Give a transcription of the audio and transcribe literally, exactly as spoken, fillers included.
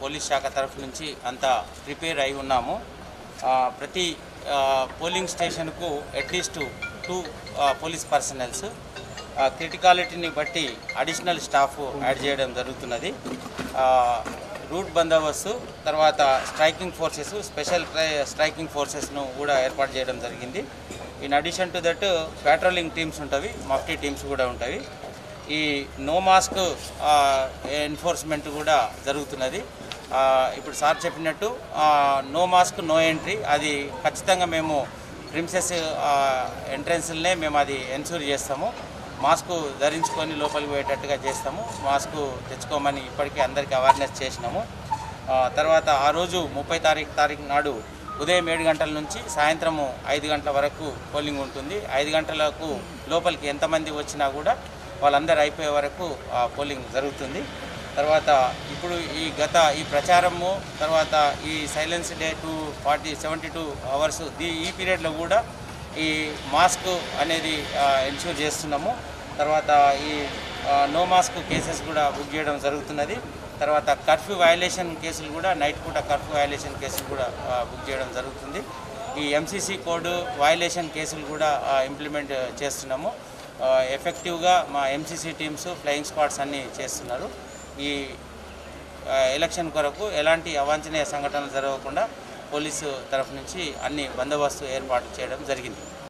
Police శాఖ తరఫు నుంచి అంతా ప్రిపేర్ అయి ఉన్నాము. ప్రతి పోలింగ్ స్టేషన్కు అట్లీస్ట్ టూ పోలీస్ పర్సనల్స్, క్రిటికాలిటీని బట్టి అడిషనల్ స్టాఫ్ యాడ్ చేయడం జరుగుతున్నది. రూట్ బందోబస్తు, తర్వాత స్ట్రైకింగ్ ఫోర్సెస్, స్పెషల్ స్ట్రైకింగ్ ఫోర్సెస్ను కూడా ఏర్పాటు చేయడం జరిగింది. In addition to that patrolling teams ఉంటాయి, మఫ్టీ టీమ్స్ కూడా ఉంటాయి. ఈ నో మాస్క్ ఎన్ఫోర్స్మెంట్ కూడా జరుగుతున్నది. ఇప్పుడు సార్ చెప్పినట్టు నో మాస్క్ నో ఎంట్రీ, అది ఖచ్చితంగా మేము ప్రిన్సెస్ ఎంట్రన్స్లనే మేము అది ఎన్షూర్ చేస్తాము. మాస్క్ ధరించుకొని లోపలికి పోయేటట్టుగా చేస్తాము. మాస్క్ తెచ్చుకోమని ఇప్పటికీ అందరికీ అవేర్నెస్ చేసినాము. తర్వాత ఆ రోజు ముప్పై తారీఖు తారీఖు నాడు ఉదయం ఏడు గంటల నుంచి సాయంత్రము ఐదు గంటల వరకు పోలింగ్ ఉంటుంది. ఐదు గంటలకు లోపలికి ఎంతమంది వచ్చినా కూడా వాళ్ళందరూ అయిపోయే వరకు పోలింగ్ జరుగుతుంది. తర్వాత ఇప్పుడు ఈ గత ఈ ప్రచారము తర్వాత ఈ silence day two forty seventy two hours దీ ఈ పీరియడ్లో కూడా ఈ మాస్క్ అనేది ఎన్ష్యూర్ చేస్తున్నాము. తర్వాత ఈ నో మాస్క్ కేసెస్ కూడా బుక్ చేయడం జరుగుతున్నది. తర్వాత కర్ఫ్యూ వయలేషన్ కేసులు కూడా నైట్ పూట కర్ఫ్యూ వయలేషన్ కేసులు కూడా బుక్ చేయడం జరుగుతుంది. ఈ ఎంసీసీ కోడ్ వయలేషన్ కేసులు కూడా ఇంప్లిమెంట్ చేస్తున్నాము. ఎఫెక్టివ్గా మా ఎంసీసీ టీమ్స్, ఫ్లయింగ్ స్క్వాడ్స్ అన్నీ చేస్తున్నారు. ఈ ఎలక్షన్ కొరకు ఎలాంటి అవాంఛనీయ సంఘటనలు జరగకుండా పోలీసు తరఫు నుంచి అన్ని బందోబస్తు ఏర్పాటు చేయడం జరిగింది.